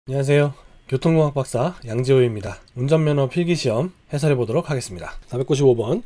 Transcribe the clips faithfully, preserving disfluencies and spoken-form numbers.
안녕하세요. 교통공학 박사 양지호입니다. 운전면허 필기시험 해설해 보도록 하겠습니다. 사백구십오 번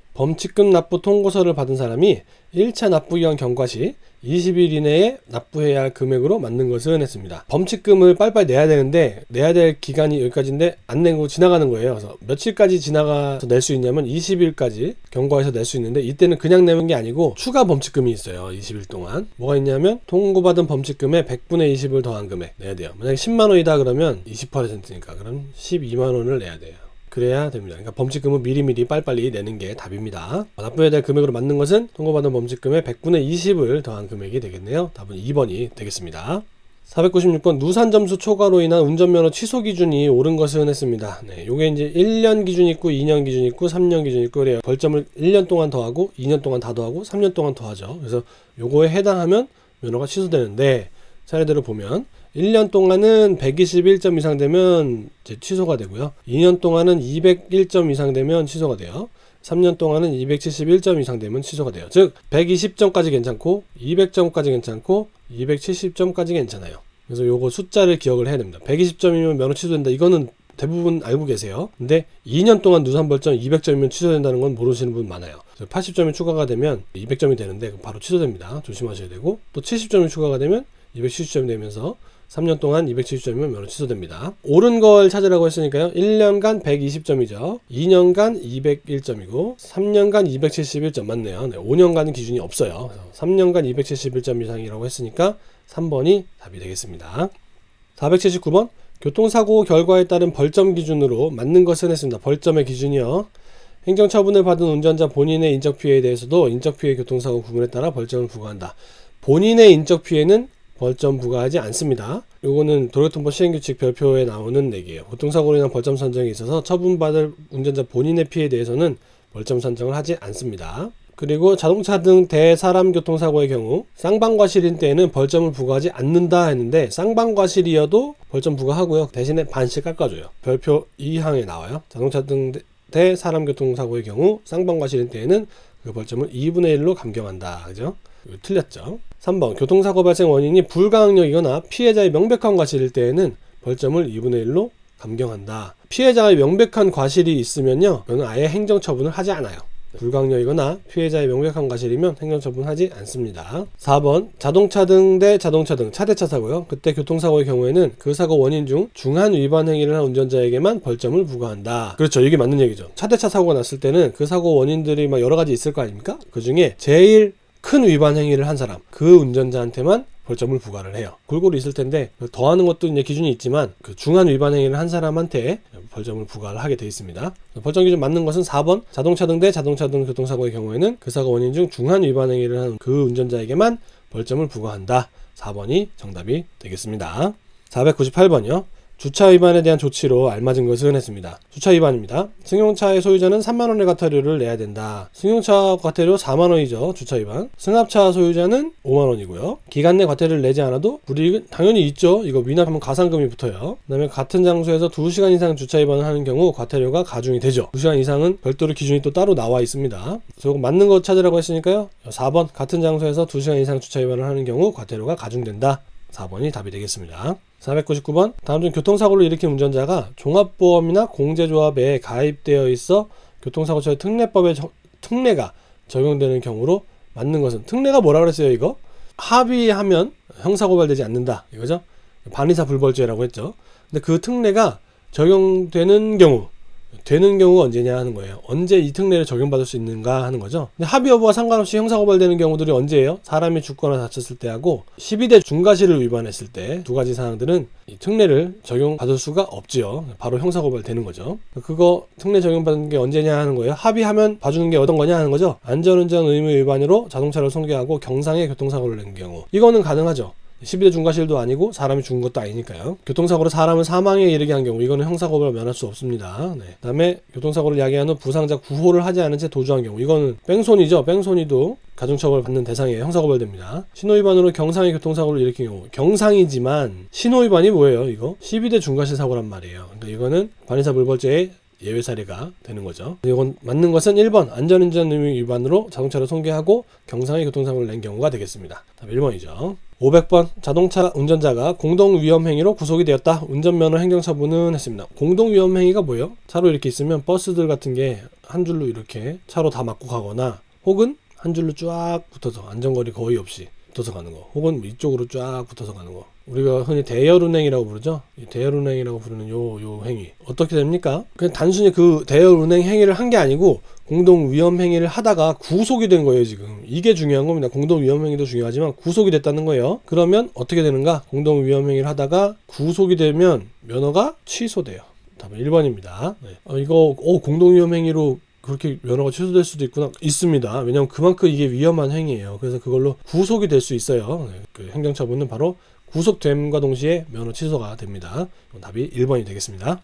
범칙금 납부 통고서를 받은 사람이 일 차 납부기한 경과 시 이십 일 이내에 납부해야 할 금액으로 맞는 것은 했습니다. 범칙금을 빨리빨리 내야 되는데 내야 될 기간이 여기까지인데 안 내고 지나가는 거예요. 그래서 며칠까지 지나가서 낼 수 있냐면 이십 일까지 경과에서 낼 수 있는데 이때는 그냥 내는 게 아니고 추가 범칙금이 있어요. 이십 일 동안 뭐가 있냐면 통고받은 범칙금의 백분의 이십을 더한 금액 내야 돼요. 만약에 십만 원이다 그러면 이십 퍼센트니까 그럼 십이만 원을 내야 돼요. 그래야 됩니다. 그러니까 범칙금은 미리미리 빨리빨리 내는 게 답입니다. 납부해야 될 금액으로 맞는 것은 통고받은 범칙금의 백분의 이십을 더한 금액이 되겠네요. 답은 이 번이 되겠습니다. 사백구십육 번 누산점수 초과로 인한 운전면허 취소 기준이 옳은 것은 했습니다. 네, 요게 이제 일 년 기준 있고 이 년 기준 있고 삼 년 기준 있고 그래요. 벌점을 일 년 동안 더하고 이 년 동안 다 더하고 삼 년 동안 더하죠. 그래서 요거에 해당하면 면허가 취소되는데 차례대로 보면 일 년 동안은 백이십일 점 이상 되면 이제 취소가 되고요. 이 년 동안은 이백일 점 이상 되면 취소가 돼요. 삼 년 동안은 이백칠십일 점 이상 되면 취소가 돼요. 즉 백이십 점까지 괜찮고 이백 점까지 괜찮고 이백칠십 점까지 괜찮아요. 그래서 요거 숫자를 기억을 해야 됩니다. 백이십 점이면 면허 취소된다. 이거는 대부분 알고 계세요. 근데 이 년 동안 누산벌점 이백 점이면 취소된다는 건 모르시는 분 많아요. 팔십 점이 추가가 되면 이백 점이 되는데 바로 취소됩니다. 조심하셔야 되고 또 칠십 점이 추가가 되면 이백칠십 점이 되면서 삼 년 동안 이백칠십 점이면 면허 취소됩니다. 옳은 걸 찾으라고 했으니까요. 일 년간 백이십 점이죠. 이 년간 이백일 점이고 삼 년간 이백칠십일 점 맞네요. 네, 오 년간은 기준이 없어요. 그래서 삼 년간 이백칠십일 점 이상이라고 했으니까 삼 번이 답이 되겠습니다. 사백칠십구 번 교통사고 결과에 따른 벌점 기준으로 맞는 것은 했습니다. 벌점의 기준이요. 행정처분을 받은 운전자 본인의 인적피해에 대해서도 인적피해 교통사고 구분에 따라 벌점을 부과한다. 본인의 인적피해는 벌점 부과하지 않습니다. 요거는 도로교통법 시행규칙 별표에 나오는 내기예요. 교통사고로 인한 벌점 선정에 있어서 처분받을 운전자 본인의 피해에 대해서는 벌점 선정을 하지 않습니다. 그리고 자동차 등 대사람 교통사고의 경우 쌍방과실인 때에는 벌점을 부과하지 않는다 했는데 쌍방과실이어도 벌점 부과하고요. 대신에 반씩 깎아줘요. 별표 이 항에 나와요. 자동차 등 대사람 교통사고의 경우 쌍방과실인 때에는 그 벌점을 이분의 일로 감경한다. 그죠? 틀렸죠. 삼 번 교통사고 발생 원인이 불가항력이거나 피해자의 명백한 과실일 때에는 벌점을 이분의 일로 감경한다. 피해자의 명백한 과실이 있으면요 그건 아예 행정처분을 하지 않아요. 불가항력이거나 피해자의 명백한 과실이면 행정처분하지 않습니다. 사 번 자동차 등 대 자동차 등 차대차 사고요. 그때 교통사고의 경우에는 그 사고 원인 중 중한 위반 행위를 한 운전자에게만 벌점을 부과한다. 그렇죠. 이게 맞는 얘기죠. 차대차 사고가 났을 때는 그 사고 원인들이 막 여러 가지 있을 거 아닙니까? 그 중에 제일 큰 위반 행위를 한 사람, 그 운전자한테만 벌점을 부과를 해요. 골고루 있을 텐데 더하는 것도 이제 기준이 있지만 그 중한 위반 행위를 한 사람한테 벌점을 부과를 하게 되어 있습니다. 벌점 기준 맞는 것은 사 번 자동차 등 대 자동차 등 교통사고의 경우에는 그 사고 원인 중 중한 위반 행위를 한 그 운전자에게만 벌점을 부과한다. 사 번이 정답이 되겠습니다. 사백구십팔 번이요. 주차 위반에 대한 조치로 알맞은 것은 했습니다. 주차 위반입니다. 승용차의 소유자는 삼만 원의 과태료를 내야 된다. 승용차 과태료 사만 원이죠. 주차 위반. 승합차 소유자는 오만 원이고요. 기간 내 과태료를 내지 않아도 불이익은 당연히 있죠. 이거 위납하면 가산금이 붙어요. 그 다음에 같은 장소에서 두 시간 이상 주차 위반을 하는 경우 과태료가 가중이 되죠. 두 시간 이상은 별도로 기준이 또 따로 나와 있습니다. 그래서 맞는 거 찾으라고 했으니까요. 사 번 같은 장소에서 두 시간 이상 주차 위반을 하는 경우 과태료가 가중된다. 사 번이 답이 되겠습니다. 사백구십구 번 다음 중 교통사고를 일으킨 운전자가 종합보험이나 공제조합에 가입되어 있어 교통사고처의 특례법의 저, 특례가 적용되는 경우로 맞는 것은 특례가 뭐라 그랬어요 이거? 합의하면 형사고발되지 않는다 이거죠? 반의사 불벌죄라고 했죠. 근데 그 특례가 적용되는 경우 되는 경우가 언제냐 하는 거예요. 언제 이 특례를 적용받을 수 있는가 하는 거죠. 근데 합의 여부와 상관없이 형사고발되는 경우들이 언제예요? 사람이 죽거나 다쳤을 때 하고 십이 대 중과실을 위반했을 때 두 가지 사항들은 이 특례를 적용받을 수가 없지요. 바로 형사고발되는 거죠. 그거 특례 적용받는 게 언제냐 하는 거예요. 합의하면 봐주는 게 어떤 거냐 하는 거죠. 안전운전 의무 위반으로 자동차를 손괴하고 경상의 교통사고를 낸 경우 이거는 가능하죠. 십이 대 중과실도 아니고 사람이 죽은 것도 아니니까요. 교통사고로 사람을 사망에 이르게 한 경우 이거는 형사고발을 면할 수 없습니다. 네. 그 다음에 교통사고를 야기한 후 부상자 구호를 하지 않은 채 도주한 경우 이거는 뺑소니죠. 뺑소니도 가중처벌 받는 대상이에요. 형사고발됩니다. 신호위반으로 경상의 교통사고를 일으킨 경우 경상이지만 신호위반이 뭐예요? 이거 십이 대 중과실 사고란 말이에요. 그러니까 이거는 반의사 불벌죄에 예외 사례가 되는 거죠. 이건 맞는 것은 일 번 안전운전 의무 위반으로 자동차를 손괴하고 경상의 교통사고를 낸 경우가 되겠습니다. 답 일 번이죠. 오백 번 자동차 운전자가 공동위험행위로 구속이 되었다. 운전면허 행정처분은 했습니다. 공동위험행위가 뭐예요? 차로 이렇게 있으면 버스들 같은 게 한 줄로 이렇게 차로 다 막고 가거나 혹은 한 줄로 쫙 붙어서 안전거리 거의 없이 붙어서 가는 거, 혹은 이쪽으로 쫙 붙어서 가는 거, 우리가 흔히 대열운행이라고 부르죠. 이 대열운행이라고 부르는 요, 요 행위 어떻게 됩니까? 그냥 단순히 그 대열운행 행위를 한 게 아니고 공동위험행위를 하다가 구속이 된 거예요. 지금 이게 중요한 겁니다. 공동위험행위도 중요하지만 구속이 됐다는 거예요. 그러면 어떻게 되는가? 공동위험행위를 하다가 구속이 되면 면허가 취소돼요. 답은 일 번입니다. 네. 어, 이거 어, 공동위험행위로 그렇게 면허가 취소될 수도 있구나. 있습니다. 왜냐하면 그만큼 이게 위험한 행위예요. 그래서 그걸로 구속이 될 수 있어요. 네. 그 행정처분은 바로 구속됨과 동시에 면허 취소가 됩니다. 답이 일 번이 되겠습니다.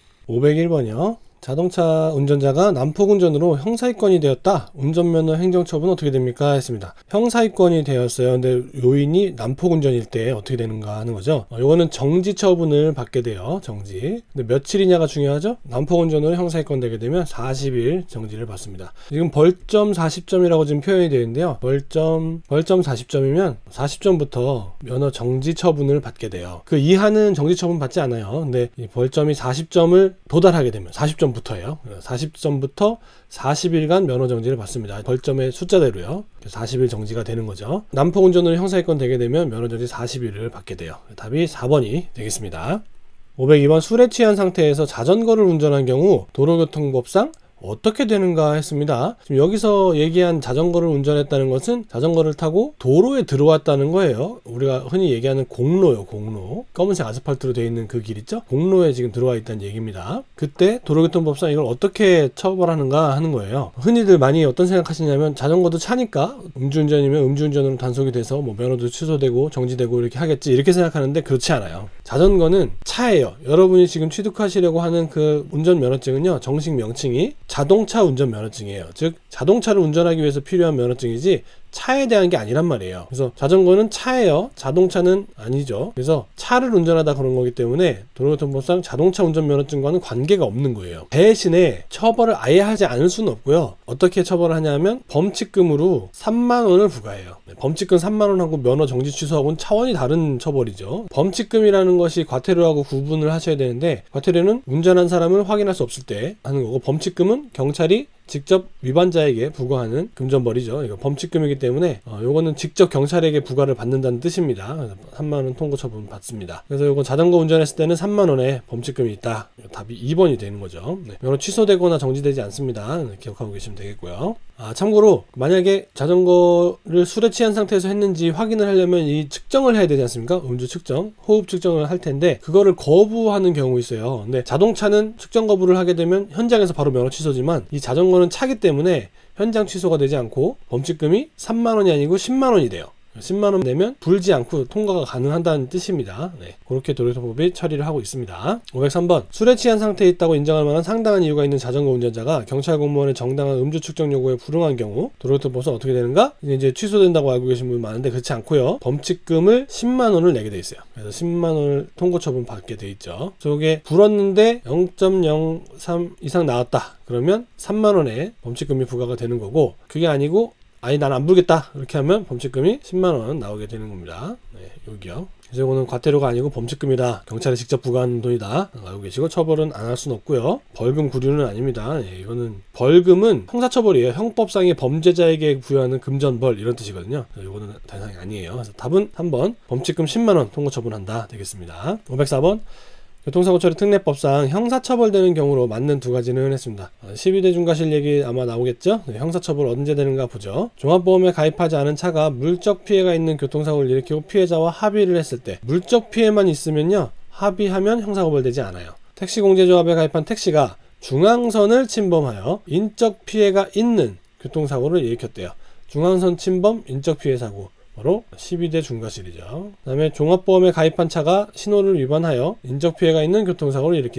오백일 번이요. 자동차 운전자가 난폭운전으로 형사입건이 되었다. 운전면허 행정처분은 어떻게 됩니까? 했습니다. 형사입건이 되었어요. 근데 요인이 난폭운전일 때 어떻게 되는가 하는 거죠. 어, 요거는 정지처분을 받게 돼요. 정지. 근데 며칠이냐가 중요하죠. 난폭운전으로 형사입건 되게 되면 사십 일 정지를 받습니다. 지금 벌점 사십 점이라고 지금 표현이 되어 있는데요. 벌점 벌점 사십 점이면 사십 점부터 면허 정지처분을 받게 돼요. 그 이하는 정지처분 받지 않아요. 근데 이 벌점이 사십 점을 도달하게 되면 사십 점 부터예요. 사십 점부터 사십 일간 면허 정지를 받습니다. 벌점의 숫자대로요. 사십 일 정지가 되는 거죠. 난폭운전으로 형사입건 되게 되면 면허 정지 사십 일을 받게 돼요. 답이 사 번이 되겠습니다. 오백이 번 술에 취한 상태에서 자전거를 운전한 경우 도로교통법상 어떻게 되는가 했습니다. 지금 여기서 얘기한 자전거를 운전했다는 것은 자전거를 타고 도로에 들어왔다는 거예요. 우리가 흔히 얘기하는 공로요, 공로. 검은색 아스팔트로 되어 있는 그 길 있죠? 공로에 지금 들어와 있다는 얘기입니다. 그때 도로교통법상 이걸 어떻게 처벌하는가 하는 거예요. 흔히들 많이 어떤 생각하시냐면 자전거도 차니까 음주운전이면 음주운전으로 단속이 돼서 뭐 면허도 취소되고 정지되고 이렇게 하겠지 이렇게 생각하는데 그렇지 않아요. 자전거는 차예요. 여러분이 지금 취득하시려고 하는 그 운전면허증은요, 정식 명칭이 자동차 운전면허증이에요. 즉 자동차를 운전하기 위해서 필요한 면허증이지 차에 대한 게 아니란 말이에요. 그래서 자전거는 차예요. 자동차는 아니죠. 그래서 차를 운전하다 그런 거기 때문에 도로교통법상 자동차 운전면허증과는 관계가 없는 거예요. 대신에 처벌을 아예 하지 않을 수는 없고요. 어떻게 처벌을 하냐면 범칙금으로 삼만 원을 부과해요. 범칙금 삼만 원하고 면허 정지 취소하고는 차원이 다른 처벌이죠. 범칙금이라는 것이 과태료하고 구분을 하셔야 되는데, 과태료는 운전한 사람을 확인할 수 없을 때 하는 거고, 범칙금은 경찰이 직접 위반자에게 부과하는 금전벌이죠. 이거 범칙금이기 때문에 어, 요거는 직접 경찰에게 부과를 받는다는 뜻입니다. 삼만 원 통고 처분 받습니다. 그래서 요거 자전거 운전했을 때는 삼만 원의 범칙금이 있다. 답이 이 번이 되는 거죠. 네. 면허 취소되거나 정지되지 않습니다. 네, 기억하고 계시면 되겠고요. 아, 참고로 만약에 자전거를 술에 취한 상태에서 했는지 확인을 하려면 이 측정을 해야 되지 않습니까? 음주 측정, 호흡 측정을 할 텐데 그거를 거부하는 경우 있어요. 근데 자동차는 측정 거부를 하게 되면 현장에서 바로 면허 취소지만 이 자전거는 차기 때문에 현장 취소가 되지 않고 범칙금이 삼만 원이 아니고 십만 원이 돼요. 십만 원 내면 불지 않고 통과가 가능하다는 뜻입니다. 네, 그렇게 도로교통법이 처리를 하고 있습니다. 오백삼 번 술에 취한 상태에 있다고 인정할 만한 상당한 이유가 있는 자전거 운전자가 경찰 공무원의 정당한 음주 측정 요구에 불응한 경우 도로교통법상 어떻게 되는가? 이제 취소된다고 알고 계신 분 많은데 그렇지 않고요. 범칙금을 십만 원을 내게 돼 있어요. 그래서 십만 원을 통고 처분 받게 돼 있죠. 저게 불었는데 영 점 영삼 이상 나왔다. 그러면 삼만 원의 범칙금이 부과가 되는 거고, 그게 아니고 아니 난 안 불겠다 이렇게 하면 범칙금이 십만 원 나오게 되는 겁니다. 네, 여기요. 그래서 이거는 과태료가 아니고 범칙금이다. 경찰에 직접 부과한 돈이다. 알고 계시고 처벌은 안 할 수는 없고요. 벌금 구류는 아닙니다. 네, 이거는 벌금은 형사처벌이에요. 형법상의 범죄자에게 부여하는 금전벌 이런 뜻이거든요. 이거는 대상이 아니에요. 그래서 답은 삼 번 범칙금 십만 원 통고 처분한다 되겠습니다. 오백사 번 교통사고 처리 특례법상 형사처벌되는 경우로 맞는 두 가지는 했습니다. 십이 대 중과실 얘기 아마 나오겠죠? 네, 형사처벌 언제 되는가 보죠. 종합보험에 가입하지 않은 차가 물적 피해가 있는 교통사고를 일으키고 피해자와 합의를 했을 때 물적 피해만 있으면요, 합의하면 형사고발되지 않아요. 택시공제조합에 가입한 택시가 중앙선을 침범하여 인적 피해가 있는 교통사고를 일으켰대요. 중앙선 침범 인적 피해 사고, 바로 십이 대 중과실이죠. 그 다음에 종합보험에 가입한 차가 신호를 위반하여 인적피해가 있는 교통사고를 일으킨대.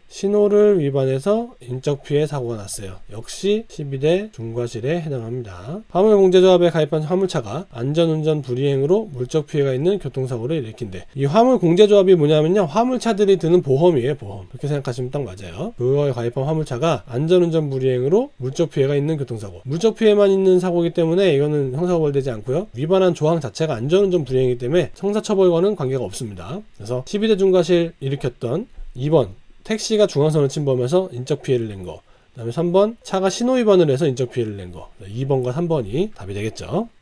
신호를 위반해서 인적피해 사고가 났어요. 역시 십이 대 중과실에 해당합니다. 화물공제조합에 가입한 화물차가 안전운전 불이행으로 물적피해가 있는 교통사고를 일으킨대. 이 화물공제조합이 뭐냐면요, 화물차들이 드는 보험이에요. 보험. 그렇게 생각하시면 딱 맞아요. 그거에 가입한 화물차가 안전운전 불이행으로 물적피해가 있는 교통사고, 물적피해만 있는 사고이기 때문에 이거는 형사처벌 되지 않고요, 위반한 조항 자체가 안전운전 불이행이기 때문에 형사처벌과는 관계가 없습니다. 그래서 십이 대 중과실 일으켰던 이 번 택시가 중앙선을 침범해서 인적피해를 낸 거, 그 다음에 삼 번 차가 신호위반을 해서 인적피해를 낸 거, 이 번과 삼 번이 답이 되겠죠.